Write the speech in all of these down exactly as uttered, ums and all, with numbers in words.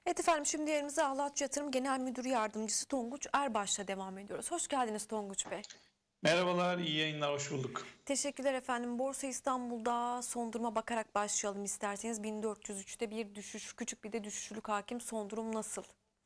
Evet efendim, şimdi yerimize Ahlatçı Yatırım Genel Müdür Yardımcısı Tonguç Erbaş'la devam ediyoruz. Hoş geldiniz Tonguç Bey. Merhabalar, iyi yayınlar, hoş bulduk. Teşekkürler efendim. Borsa İstanbul'da son duruma bakarak başlayalım isterseniz. bin dört yüz üçte bir düşüş, küçük bir de düşüşlük hakim. Son durum nasıl?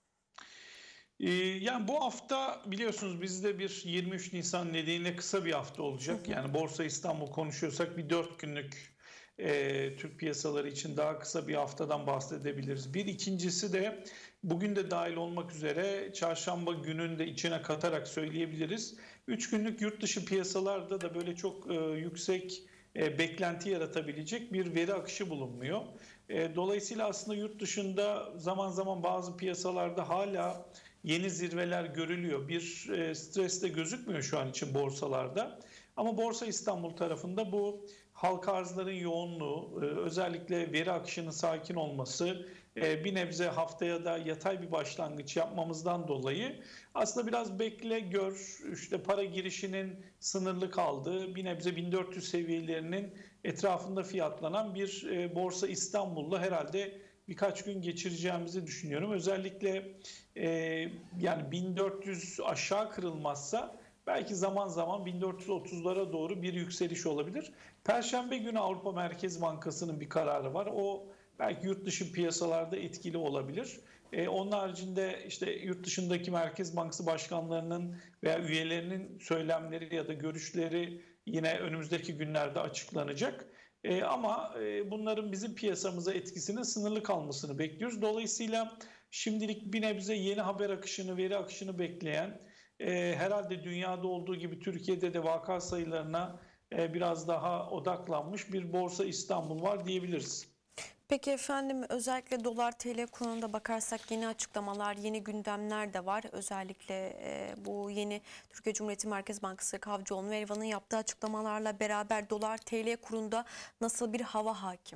Ee, yani bu hafta biliyorsunuz bizde bir yirmi üç Nisan nedeniyle kısa bir hafta Hı olacak. hı. Yani Borsa İstanbul konuşuyorsak bir dört günlük e, Türk piyasaları için daha kısa bir haftadan bahsedebiliriz. Bir ikincisi de bugün de dahil olmak üzere çarşamba gününü de içine katarak söyleyebiliriz. Üç günlük yurt dışı piyasalarda da böyle çok e, yüksek e, beklenti yaratabilecek bir veri akışı bulunmuyor. E, dolayısıyla aslında yurt dışında zaman zaman bazı piyasalarda hala yeni zirveler görülüyor. Bir e, stres de gözükmüyor şu an için borsalarda. Ama Borsa İstanbul tarafında bu halka arzların yoğunluğu, e, özellikle veri akışının sakin olması, e, bir nebze haftaya da yatay bir başlangıç yapmamızdan dolayı aslında biraz bekle gör, işte para girişinin sınırlı kaldığı, bir nebze bin dört yüz seviyelerinin etrafında fiyatlanan bir e, Borsa İstanbul'la herhalde birkaç gün geçireceğimizi düşünüyorum. Özellikle e, yani bin dört yüz aşağı kırılmazsa belki zaman zaman bin dört yüz otuzlara doğru bir yükseliş olabilir. Perşembe günü Avrupa Merkez Bankası'nın bir kararı var. O belki yurt dışı piyasalarda etkili olabilir. E, onun haricinde işte yurt dışındaki Merkez Bankası başkanlarının veya üyelerinin söylemleri ya da görüşleri yine önümüzdeki günlerde açıklanacak. E, ama e, bunların bizim piyasamıza etkisinin sınırlı kalmasını bekliyoruz. Dolayısıyla şimdilik bir nebze yeni haber akışını, veri akışını bekleyen, e, herhalde dünyada olduğu gibi Türkiye'de de vaka sayılarına e, biraz daha odaklanmış bir Borsa İstanbul var diyebiliriz. Peki efendim, özellikle dolar T L kuruna bakarsak yeni açıklamalar, yeni gündemler de var. Özellikle e, bu yeni Türkiye Cumhuriyeti Merkez Bankası Kavcıoğlu ve Erivan'ın yaptığı açıklamalarla beraber dolar T L kurunda nasıl bir hava hakim?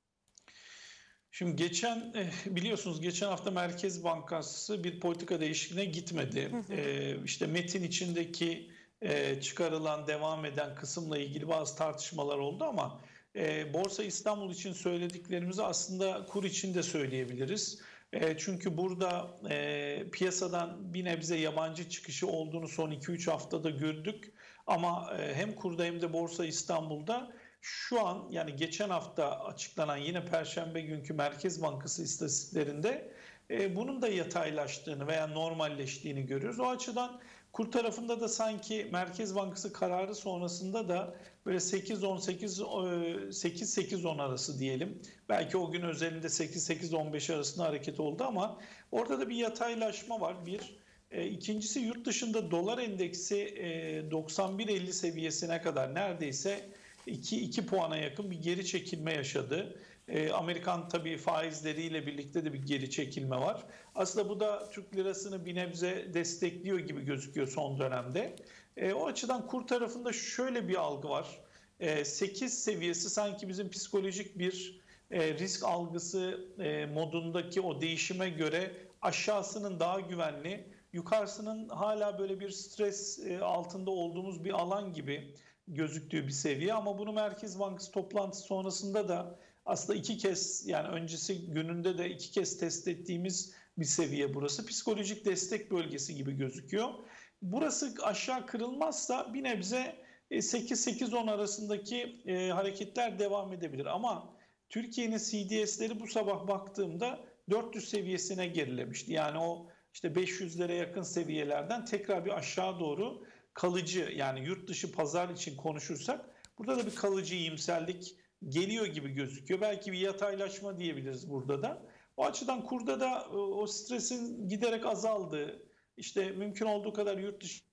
Şimdi geçen biliyorsunuz geçen hafta Merkez Bankası bir politika değişikliğine gitmedi. Hı hı. Ee, işte metin içindeki e, çıkarılan devam eden kısımla ilgili bazı tartışmalar oldu ama e, Borsa İstanbul için söylediklerimizi aslında kur için de söyleyebiliriz. E, çünkü burada e, piyasadan bir nebze yabancı çıkışı olduğunu son iki üç haftada gördük. Ama e, hem kurda hem de Borsa İstanbul'da şu an, yani geçen hafta açıklanan yine Perşembe günkü Merkez Bankası istatistiklerinde e, bunun da yataylaştığını veya normalleştiğini görüyoruz. O açıdan kur tarafında da sanki Merkez Bankası kararı sonrasında da böyle sekiz on sekiz sekiz sekiz on arası diyelim. Belki o gün özelinde sekiz sekiz on beş arasında hareket oldu ama orada da bir yataylaşma var. Bir. E, ikincisi, yurt dışında dolar endeksi e, doksan bir elli seviyesine kadar neredeyse iki iki puana yakın bir geri çekilme yaşadı. E, Amerikan tabii faizleriyle birlikte de bir geri çekilme var. Aslında bu da Türk lirasını bir nebze destekliyor gibi gözüküyor son dönemde. E, o açıdan kur tarafında şöyle bir algı var. E, sekiz seviyesi sanki bizim psikolojik bir e, risk algısı e, modundaki o değişime göre aşağısının daha güvenli, yukarısının hala böyle bir stres e, altında olduğumuz bir alan gibi gözüktüğü bir seviye. Ama bunu Merkez Bankası toplantısı sonrasında da aslında iki kez, yani öncesi gününde de iki kez test ettiğimiz bir seviye burası. Psikolojik destek bölgesi gibi gözüküyor. Burası aşağı kırılmazsa bir nebze sekiz sekiz on arasındaki e, hareketler devam edebilir. Ama Türkiye'nin C D S'leri bu sabah baktığımda dört yüz seviyesine gerilemişti. Yani o işte beş yüzlere yakın seviyelerden tekrar bir aşağı doğru kalıcı, yani yurt dışı pazar için konuşursak burada da bir kalıcı iyimserlik geliyor gibi gözüküyor. Belki bir yataylaşma diyebiliriz burada da. O açıdan kurda da o stresin giderek azaldığı, işte mümkün olduğu kadar yurt dışı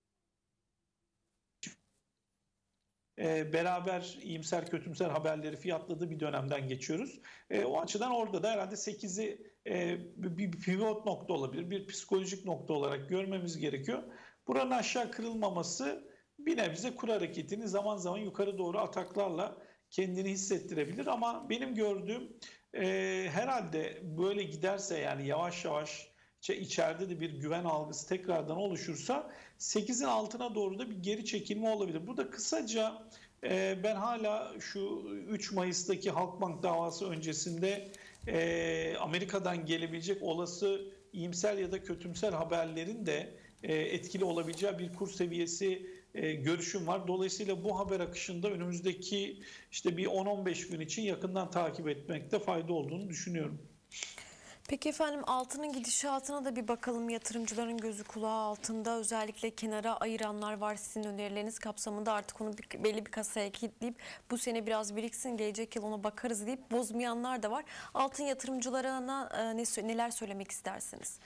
e, beraber iyimser kötümser haberleri fiyatladığı bir dönemden geçiyoruz. E, o açıdan orada da herhalde sekizi e, bir pivot nokta olabilir, bir psikolojik nokta olarak görmemiz gerekiyor. Buranın aşağı kırılmaması bir nebze kur hareketini zaman zaman yukarı doğru ataklarla kendini hissettirebilir. Ama benim gördüğüm e, herhalde böyle giderse, yani yavaş yavaş içeride de bir güven algısı tekrardan oluşursa sekizin altına doğru da bir geri çekilme olabilir. Burada kısaca e, ben hala şu üç Mayıs'taki Halkbank davası öncesinde e, Amerika'dan gelebilecek olası iyimser ya da kötümser haberlerin de e, etkili olabileceği bir kur seviyesi e, görüşüm var. Dolayısıyla bu haber akışında önümüzdeki işte bir on on beş gün için yakından takip etmekte fayda olduğunu düşünüyorum. Peki efendim, altının gidişatına da bir bakalım. Yatırımcıların gözü kulağı altında, özellikle kenara ayıranlar var. Sizin önerileriniz kapsamında artık onu bir, belli bir kasaya kilitleyip bu sene biraz biriksin, gelecek yıl ona bakarız deyip bozmayanlar da var. Altın yatırımcılarına e, ne, neler söylemek istersiniz?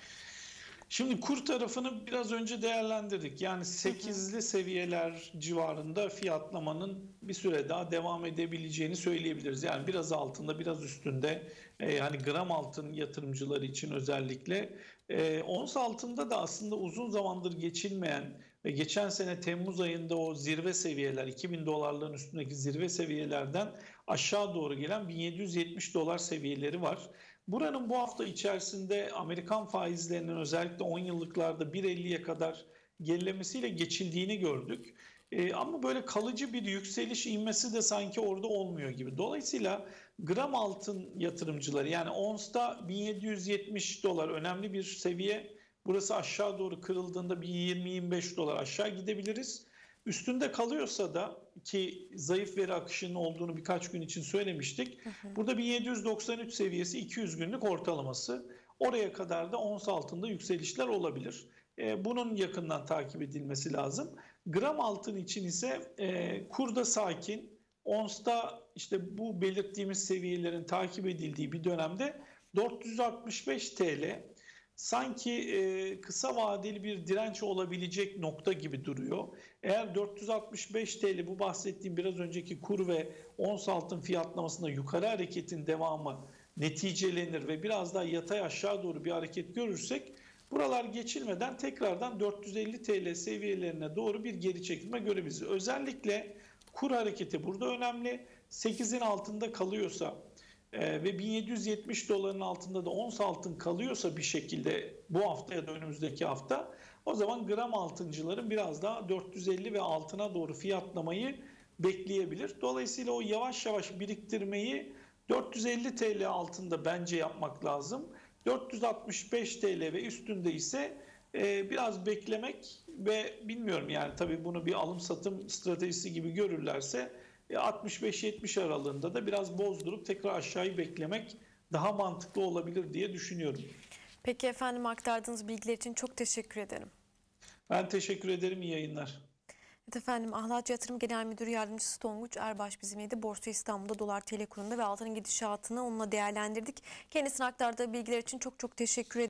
Şimdi kur tarafını biraz önce değerlendirdik. Yani sekizli seviyeler civarında fiyatlamanın bir süre daha devam edebileceğini söyleyebiliriz. Yani biraz altında, biraz üstünde. E, hani gram altın yatırımcıları için özellikle. E, ons altında da aslında uzun zamandır geçilmeyen ve geçen sene Temmuz ayında o zirve seviyeler, iki bin dolarların üstündeki zirve seviyelerden aşağı doğru gelen bin yedi yüz yetmiş dolar seviyeleri var. Buranın bu hafta içerisinde Amerikan faizlerinin özellikle on yıllıklarda bir elliye kadar gerilemesiyle geçildiğini gördük. Ee, ama böyle kalıcı bir yükseliş inmesi de sanki orada olmuyor gibi. Dolayısıyla gram altın yatırımcıları, yani onsta bin yedi yüz yetmiş dolar önemli bir seviye. Burası aşağı doğru kırıldığında bir yirmi yirmi beş dolar aşağı gidebiliriz. Üstünde kalıyorsa da, ki zayıf veri akışının olduğunu birkaç gün için söylemiştik. Hı hı. Burada bin yedi yüz doksan üç seviyesi iki yüz günlük ortalaması. Oraya kadar da ons altında yükselişler olabilir. E, bunun yakından takip edilmesi lazım. Gram altın için ise e, kurda sakin. Onsta işte bu belirttiğimiz seviyelerin takip edildiği bir dönemde dört yüz altmış beş TL sanki e, kısa vadeli bir direnç olabilecek nokta gibi duruyor. Eğer dört yüz altmış beş TL, bu bahsettiğim biraz önceki kur ve ons altın fiyatlamasında yukarı hareketin devamı neticelenir ve biraz daha yatay aşağı doğru bir hareket görürsek, buralar geçilmeden tekrardan dört yüz elli TL seviyelerine doğru bir geri çekilme görebiliriz. Özellikle kur hareketi burada önemli. sekizin altında kalıyorsa Ee, ve bin yedi yüz yetmiş doların altında da ons altın kalıyorsa bir şekilde bu hafta ya da önümüzdeki hafta, o zaman gram altıncıların biraz daha dört yüz elli ve altına doğru fiyatlamayı bekleyebilir. Dolayısıyla o yavaş yavaş biriktirmeyi dört yüz elli TL altında bence yapmak lazım. dört yüz altmış beş TL ve üstünde ise e, biraz beklemek ve bilmiyorum, yani tabii bunu bir alım satım stratejisi gibi görürlerse altmış beş yetmiş aralığında da biraz bozdurup tekrar aşağıyı beklemek daha mantıklı olabilir diye düşünüyorum. Peki efendim, aktardığınız bilgiler için çok teşekkür ederim. Ben teşekkür ederim. İyi yayınlar. Evet efendim, Ahlat Yatırım Genel Müdürü Yardımcısı Tonguç Erbaş bizimleydi. Borsa İstanbul'da dolar T L kurunda ve altının gidişatını onunla değerlendirdik. Kendisine aktardığı bilgiler için çok çok teşekkür ederim.